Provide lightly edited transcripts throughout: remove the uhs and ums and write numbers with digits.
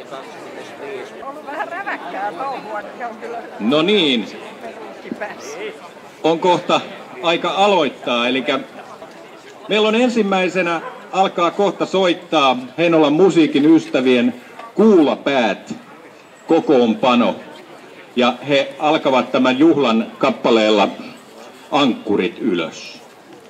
Ollut vähän räväkkää touhua, niin on kyllä... No niin, on kohta aika aloittaa, eli meillä on ensimmäisenä alkaa kohta soittaa Heinolan musiikin ystävien Kuulapäät kokoonpano. Ja he alkavat tämän juhlan kappaleella Ankkurit ylös.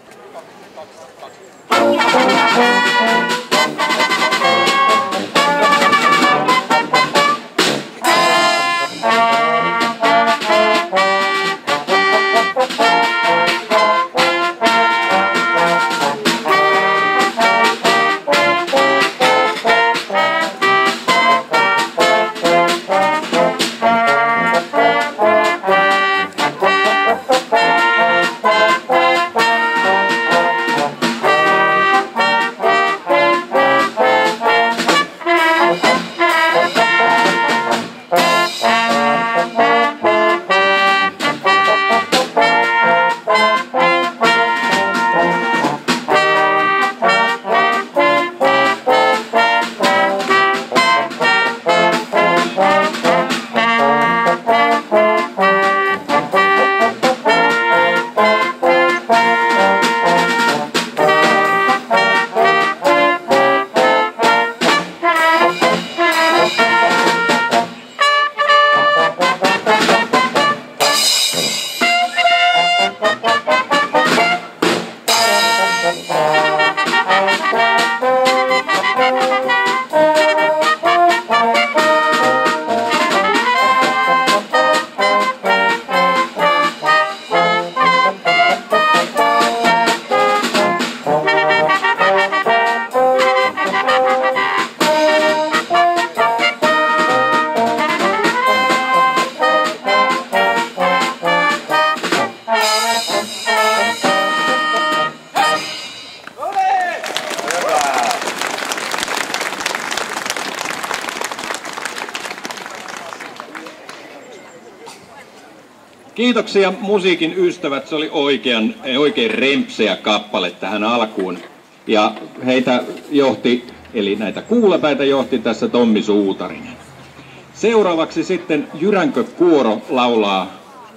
Kiitoksia musiikin ystävät, se oli oikein rempseä kappale tähän alkuun. Ja heitä johti, eli näitä kuulapäitä johti tässä Tommi Suutarinen. Seuraavaksi sitten Jyränkö Kuoro laulaa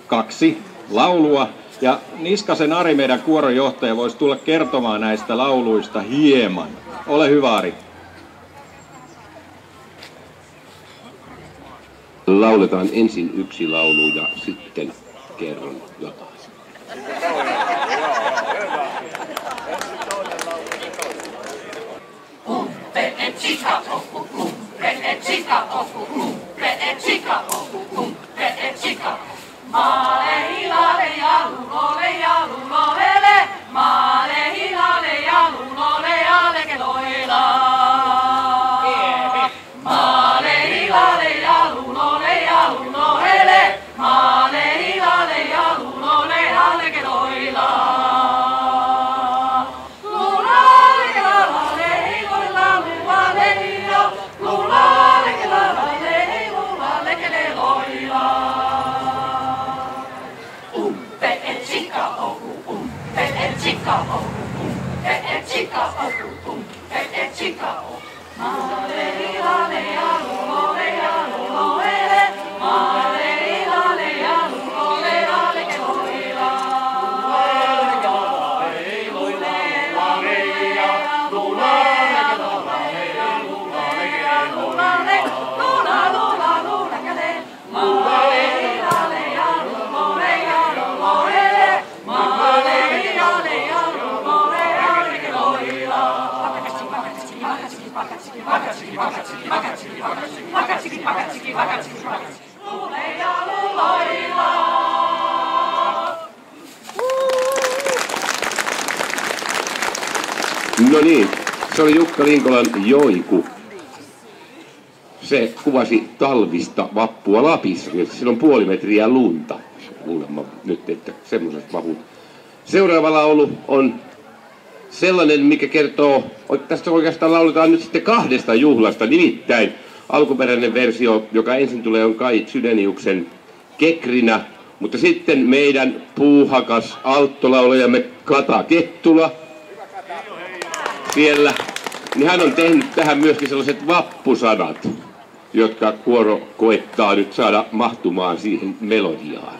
2 laulua. Ja Niskasen Ari, meidän kuorojohtaja, voisi tulla kertomaan näistä lauluista hieman. Ole hyvä, Ari. Lauletaan ensin 1 laulu ja sitten kerron jotain. No niin, se oli Jukka Linkolan Joiku. Se kuvasi talvista vappua Lapissa, missä siellä on 0,5 metriä lunta. Kuulemma nyt, että semmoiset vaput. Seuraava laulu on sellainen, mikä kertoo, tästä oikeastaan lauletaan nyt sitten 2 juhlasta, nimittäin alkuperäinen versio, joka ensin tulee, on Kai Chydeniuksen Kekrinä, mutta sitten meidän puuhakas alttolaulajamme Kata Kettula siellä, niin hän on tehnyt tähän myöskin sellaiset vappusanat. jotka kuoro koettaa nyt saada mahtumaan siihen melodiaan.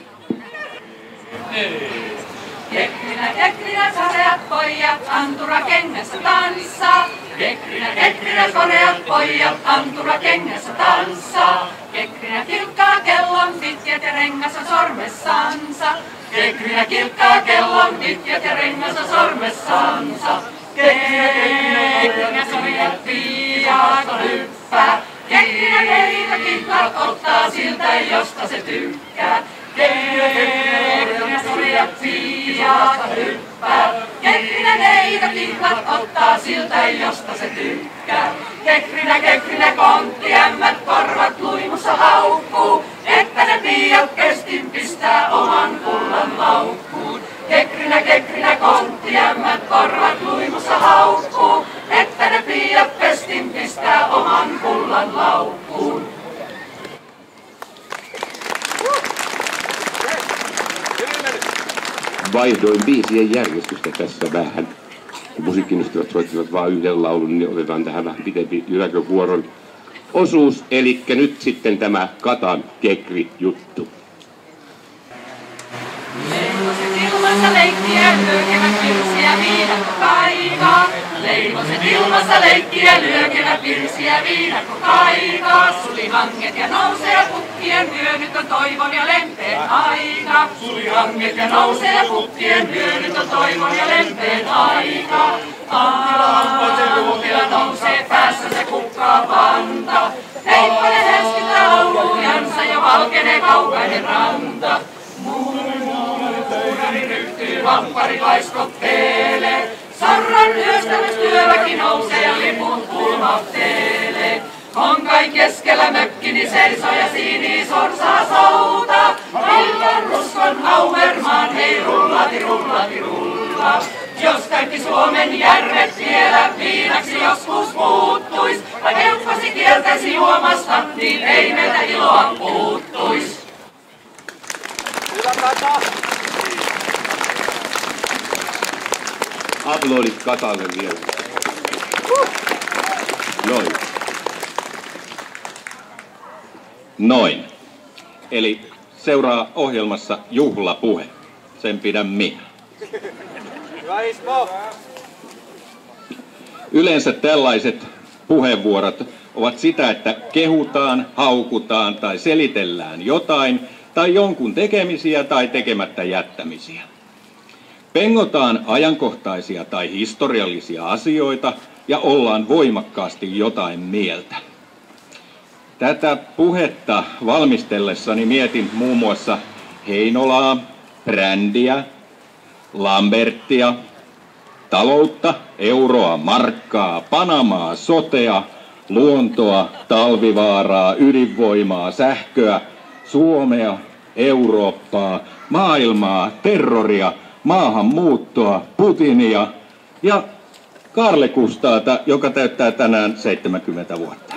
Kekrinä, soreat pojat, antura kengässä tanssaa. Kekrinä, soreat pojat, antura kengässä tanssaa. Kekrinä kilkkaa kellon pitkät ja rengas on sormessansa. Kekrinä kilkkaa kellon pitkät ja rengas on sormessansa. Kekrinä, soreat piiat hyppää. Kekrinä neitä kiklat ottaa siltä, josta se tykkää. Kekrinä soreat piiat hyppää. Kekrinä neitä kiklat ottaa siltä, josta se tykkää. Kekrinä konttiämmät korvat luimussa haukkuu, että ne piiat kestin pistää oman kullan laukkuun. Kekrinä konttiämmät korvat luimussa haukkuu, että ne piiat pestin pistää oman kullan laukkuun. Vaihdoin biisien järjestystä tässä vähän. Kun musiikkinustivat soittivat vain yhden laulun, niin otetaan tähän vähän pitempi jyräkökuoron osuus. Elikkä nyt sitten tämä Katan Kekri-juttu. Leivoset ilmassa leikkiä, lyökevät virsiä, viidakko kaikaa. Leivoset ilmassa leikkiä, lyökevät virsiä, viidakko kaikaa. Sulihanget ja nousee ja pukkien yö, nyt on toivon ja lempeen aika. Sulihanget ja nousee ja pukkien yö, nyt on toivon ja lempeen aika. Aamulla nousee päässä se kukkaa panta. Heippanen härskittää laulujansa ja valkenee kaukainen ranta. Muurari ryhtyy, vamppari laiskottelee. Sarran yöstämys työväki nousee ja liput kulmahtelee. Konkai keskellä mökkini seisoo ja siini sorsaa soutaa. Illan ruskon Auermaan, hei rullati rullati rulla. Jos kaikki Suomen järvet vielä viinaksi joskus muuttuis, vai keuhkosi kieltäisi juomasta, niin ei meiltä iloa puuttuis. Aplodit Katalle vielä. Noin. Noin. Eli seuraa ohjelmassa juhlapuhe. Sen pidän minä. Yleensä tällaiset puheenvuorot ovat sitä, että kehutaan, haukutaan tai selitellään jotain tai jonkun tekemisiä tai tekemättä jättämisiä. Pengotaan ajankohtaisia tai historiallisia asioita ja ollaan voimakkaasti jotain mieltä. Tätä puhetta valmistellessani mietin muun muassa Heinolaa, brändiä, Lambertia, taloutta, euroa, markkaa, Panamaa, sotea, luontoa, talvivaaraa, ydinvoimaa, sähköä, Suomea, Eurooppaa, maailmaa, terroria, maahanmuuttoa, Putinia ja Kaarle Kustaata, joka täyttää tänään 70 vuotta.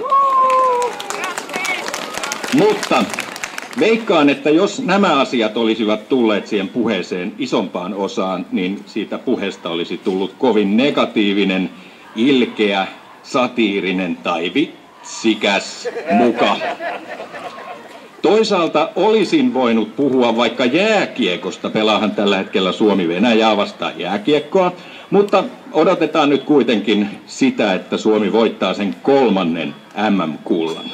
Mutta veikkaan, että jos nämä asiat olisivat tulleet siihen puheeseen isompaan osaan, niin siitä puheesta olisi tullut kovin negatiivinen, ilkeä, satiirinen tai vitsikäs muka. Toisaalta olisin voinut puhua vaikka jääkiekosta, pelaahan tällä hetkellä Suomi-Venäjää vastaan jääkiekkoa, mutta odotetaan nyt kuitenkin sitä, että Suomi voittaa sen 3. MM-kullan.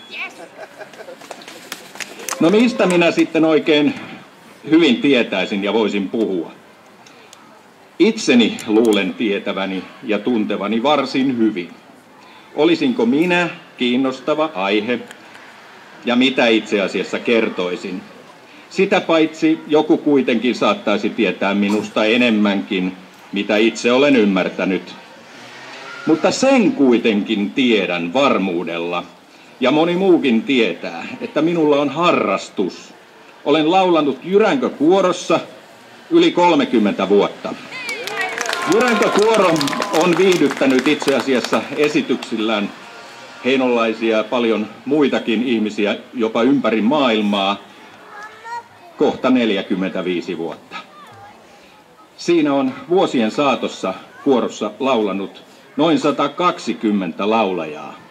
No mistä minä sitten oikein hyvin tietäisin ja voisin puhua? Itseni luulen tietäväni ja tuntevani varsin hyvin. Olisinko minä kiinnostava aihe ja mitä itse asiassa kertoisin? Sitä paitsi joku kuitenkin saattaisi tietää minusta enemmänkin, mitä itse olen ymmärtänyt. Mutta sen kuitenkin tiedän varmuudella, ja moni muukin tietää, että minulla on harrastus. Olen laulanut Jyränkökuorossa yli 30 vuotta. Jyränkökuoro on viihdyttänyt itse asiassa esityksillään heinolaisia ja paljon muitakin ihmisiä jopa ympäri maailmaa kohta 45 vuotta. Siinä on vuosien saatossa kuorossa laulanut noin 120 laulajaa.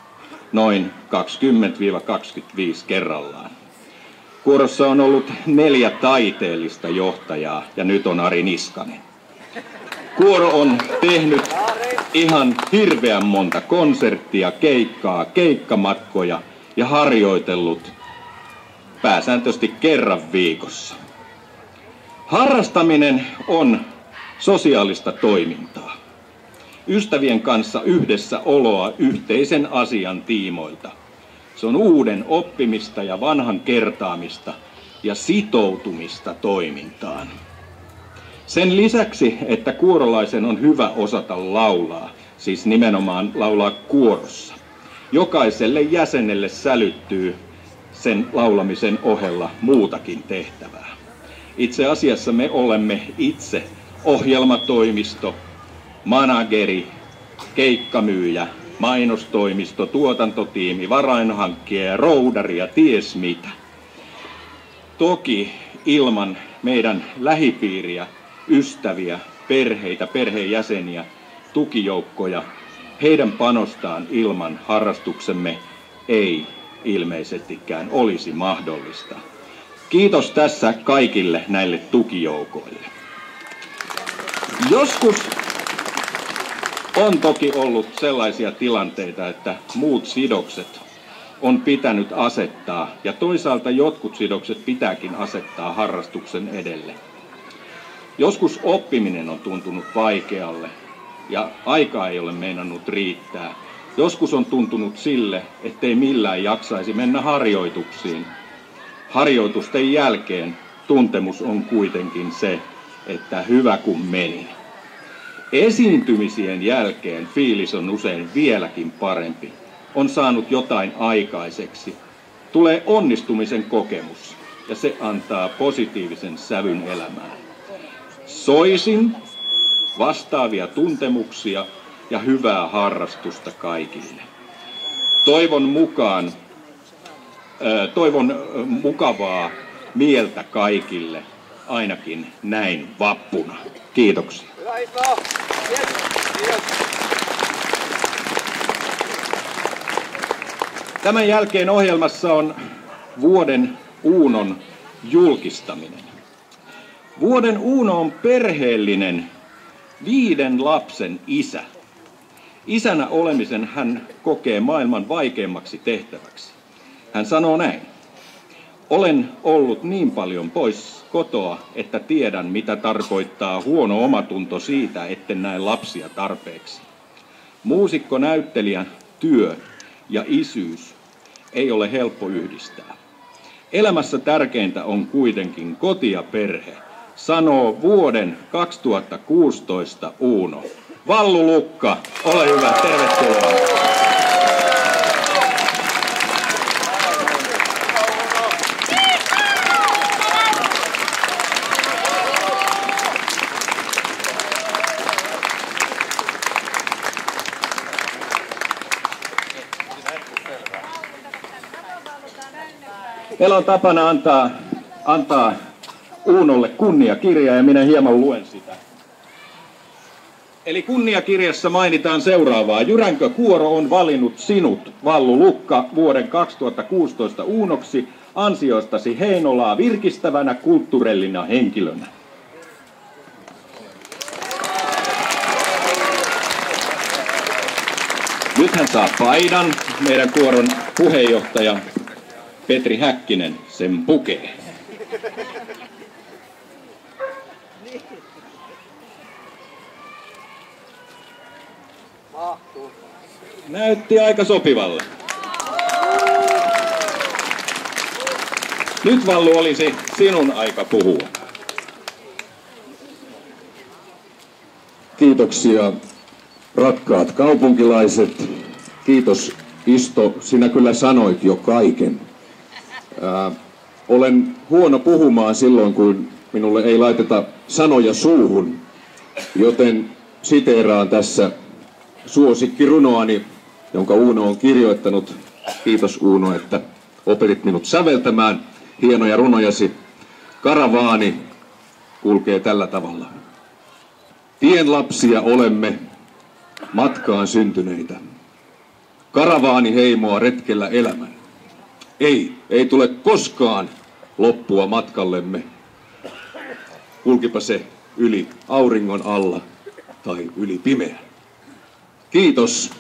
noin 20-25 kerrallaan. Kuorossa on ollut 4 taiteellista johtajaa ja nyt on Ari Niskanen. Kuoro on tehnyt ihan hirveän monta konserttia, keikkaa, keikkamatkoja ja harjoitellut pääsääntöisesti kerran viikossa. Harrastaminen on sosiaalista toimintaa. Ystävien kanssa yhdessä oloa yhteisen asian tiimoilta. Se on uuden oppimista ja vanhan kertaamista ja sitoutumista toimintaan. Sen lisäksi, että kuorolaisen on hyvä osata laulaa, siis nimenomaan laulaa kuorossa, jokaiselle jäsenelle sälyttyy sen laulamisen ohella muutakin tehtävää. Itse asiassa me olemme itse ohjelmatoimisto, manageri, keikkamyyjä, mainostoimisto, tuotantotiimi, varainhankkija, roudari ja ties mitä. Toki ilman meidän lähipiiriä, ystäviä, perheitä, perheenjäseniä, tukijoukkoja, heidän panostaan ilman harrastuksemme ei ilmeisestikään olisi mahdollista. Kiitos tässä kaikille näille tukijoukoille. Joskus on toki ollut sellaisia tilanteita, että muut sidokset on pitänyt asettaa ja toisaalta jotkut sidokset pitääkin asettaa harrastuksen edelle. Joskus oppiminen on tuntunut vaikealle ja aikaa ei ole meinannut riittää. Joskus on tuntunut sille, ettei millään jaksaisi mennä harjoituksiin. Harjoitusten jälkeen tuntemus on kuitenkin se, että hyvä kun meni. Esiintymisien jälkeen fiilis on usein vieläkin parempi. On saanut jotain aikaiseksi. Tulee onnistumisen kokemus ja se antaa positiivisen sävyn elämään. Soisin vastaavia tuntemuksia ja hyvää harrastusta kaikille. Toivon mukavaa mieltä kaikille, ainakin näin vappuna. Kiitoksia. Tämän jälkeen ohjelmassa on vuoden Uunon julkistaminen. Vuoden Uuno on perheellinen 5 lapsen isä. Isänä olemisen hän kokee maailman vaikeimmaksi tehtäväksi. Hän sanoo näin. Olen ollut niin paljon pois kotoa, että tiedän mitä tarkoittaa huono omatunto siitä, etten näe lapsia tarpeeksi. Muusikkonäyttelijän työ ja isyys ei ole helppo yhdistää. Elämässä tärkeintä on kuitenkin koti ja perhe, sanoo vuoden 2016 Uuno. Vallu Lukka, ole hyvä, tervetuloa. Meillä on tapana antaa Uunolle kunniakirja ja minä hieman luen sitä. Eli kunniakirjassa mainitaan seuraavaa. Jyränkö Kuoro on valinnut sinut, Vallu Lukka, vuoden 2016 Uunoksi ansioistasi Heinolaa virkistävänä kulttuurellisena henkilönä. Nyt hän saa paidan. Meidän kuoron puheenjohtaja Petri Häkkinen sen pukee. Näytti aika sopivalle. Nyt Vallu olisi sinun aika puhua. Kiitoksia rakkaat kaupunkilaiset. Kiitos Isto, sinä kyllä sanoit jo kaiken. Olen huono puhumaan silloin, kun minulle ei laiteta sanoja suuhun, joten siteeraan tässä suosikkirunoani, jonka Uuno on kirjoittanut. Kiitos Uuno, että opetit minut säveltämään hienoja runojasi. Karavaani kulkee tällä tavalla. Tien lapsia olemme, matkaan syntyneitä. karavaaniheimoa retkellä elämän. Ei tule koskaan loppua matkallemme. Kulkipa se yli auringon alla tai yli pimeän. Kiitos.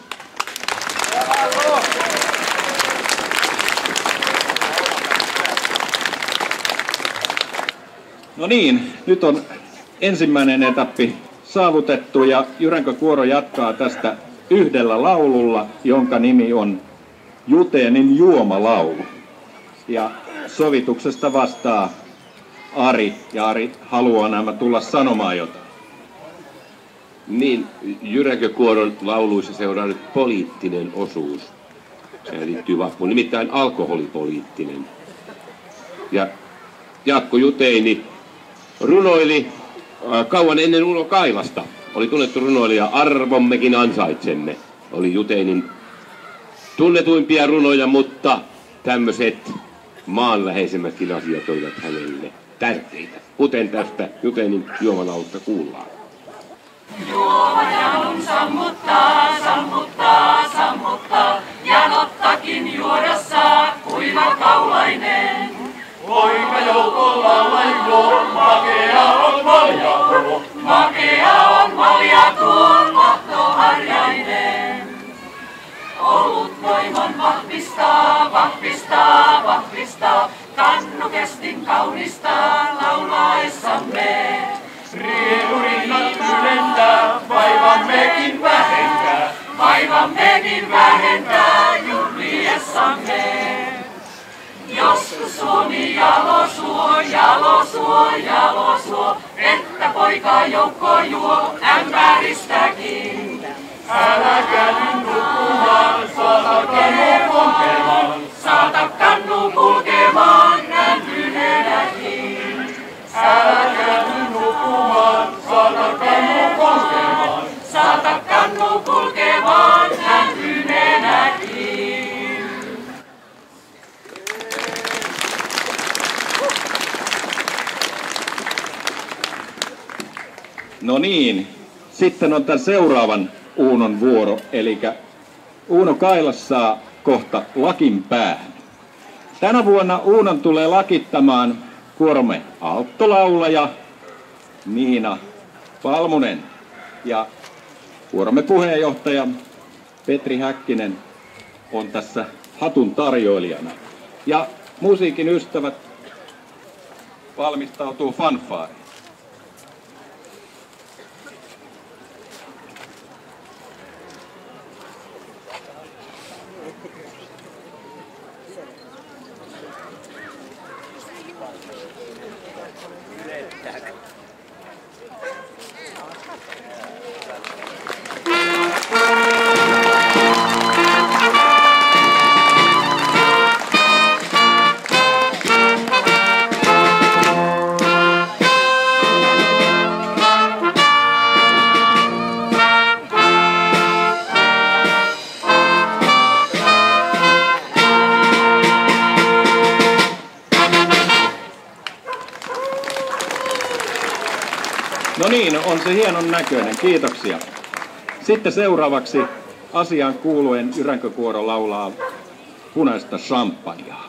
No niin, nyt on ensimmäinen etappi saavutettu ja Jyränkä Kuoro jatkaa tästä yhdellä laululla, jonka nimi on Juteenin juomalaulu. Ja sovituksesta vastaa Ari, ja Ari haluaa nämä tulla sanomaan jotain. Niin, Jyränkä Kuoron lauluissa seuraa nyt poliittinen osuus. Se liittyy vappuun, nimittäin alkoholipoliittinen. Ja Jaakko Juteini runoili kauan ennen Uno Kailasta. Oli tunnettu runoilija Arvommekin ansaitsemme. Oli Juteinin tunnetuimpia runoja, mutta tämmöiset maanläheisemmätkin asiat olivat hänelle tärkeitä. Kuten tästä Juteinin juomalaulusta kuullaan. Juomajanun sammuttaa, sammuttaa, sammuttaa, ja nottakin juoda saa kuiva kaulainen. Poika joukolla on juo, makea on malja tuo, makea on malja tuo, mahtoharjainen. Olut voiman vahvistaa, vahvistaa, vahvistaa, kannukestin kaunistaa laulaessamme. Riehurinnat ylentää, vaivammekin vähentää juhliessamme. Joskus Suomi jalosuo, jalosuo, jalosuo, että poika joukko juo ämpäristäkin. Äläkä nyt nukkumaan, saata kannu kulkemaan, saata kannu kulkemaan ämpyneenäkin. Äläkä nyt nukkumaan, saata kannu kulkemaan, saata kannu kulkemaan ämpyneenäkin. No niin, sitten on tämän seuraavan Uunon vuoro, eli Uuno Kailas saa kohta lakin päähän. Tänä vuonna Uunon tulee lakittamaan kuoromme alttolaulaja Niina Palmunen ja kuoromme puheenjohtaja Petri Häkkinen on tässä hatun tarjoilijana. Ja musiikin ystävät valmistautuu fanfaariin. No niin, on se hienon näköinen. Kiitoksia. Sitten seuraavaksi asiaan kuuluen Jyränkä Kuoro laulaa Punaista champagnea.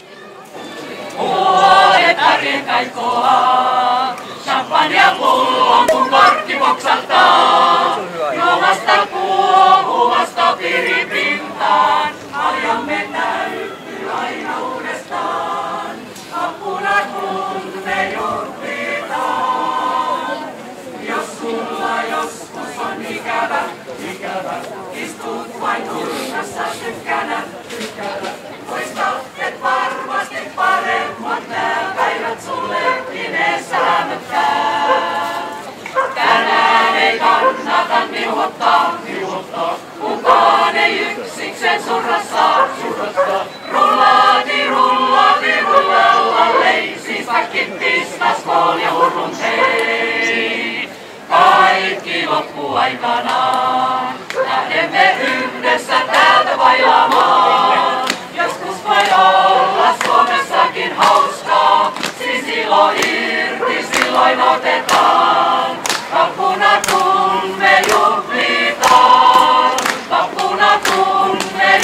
Vuodet arjen kaikkoa, champagnea pullon kun korkki poksaltaa. Juomasta kuohuvasta piripintaan, maljamme täyttyy aina uudestaan. Apuna kun me juhlitaan, jos sulla joskus on ikävä, istut vain nurkassa tykkänä. Muista, et varmasti paremmat nää päivät sullekin ees hämöttää. Tänään ei kannata niuhottaa, kukaan ei yksikseen surrassa. Rullati, rullati, rullalla leisistä kittistas kool ja hurrun hei. Kaikki loppuaikanaan, lähdemme yhdessä täältä vailaamaan. Joskus voi olla Suomessakin hauskaa, sisilo irti silloin otetaan. Vappuna kun me juhlitaan, vappuna kun me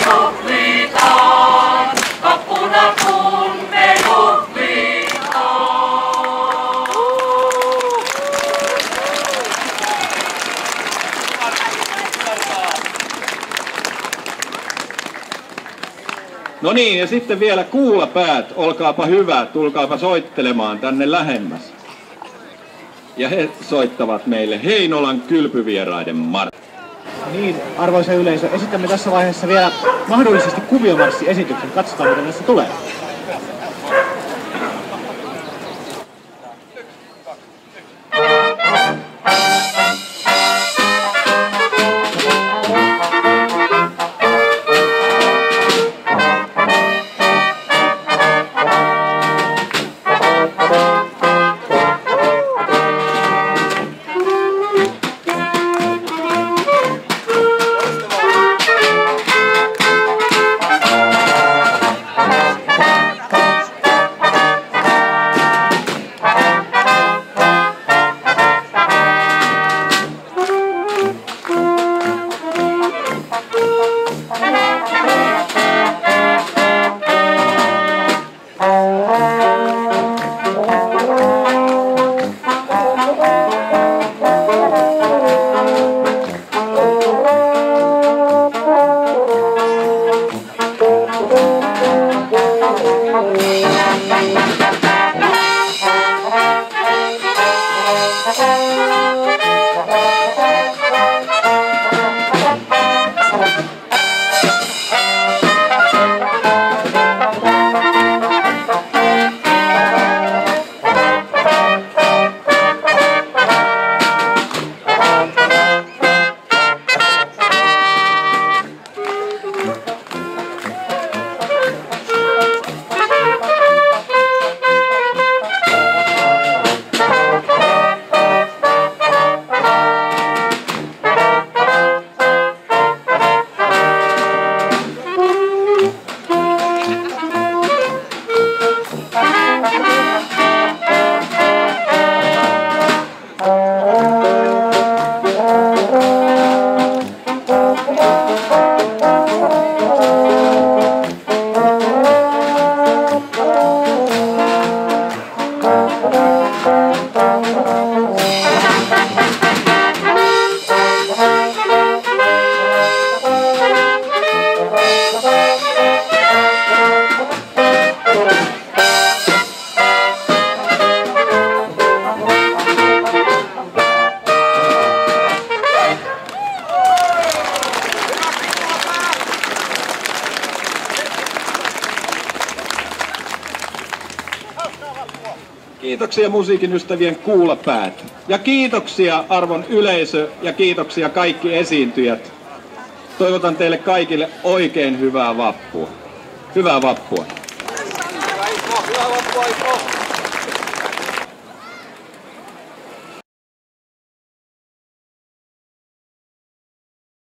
No niin, ja sitten vielä kuulapäät, olkaapa hyvä, tulkaapa soittelemaan tänne lähemmäs. Ja he soittavat meille Heinolan kylpyvieraiden martti. Niin, arvoisa yleisö, esitämme tässä vaiheessa vielä mahdollisesti kuviomarssiesityksen. Katsotaan, mitä näistä tulee. Kiitoksia musiikin ystävien kuulapäät. Ja kiitoksia arvon yleisö ja kiitoksia kaikki esiintyjät. Toivotan teille kaikille oikein hyvää vappua. Hyvää vappua. Hyvää vappua, Iko.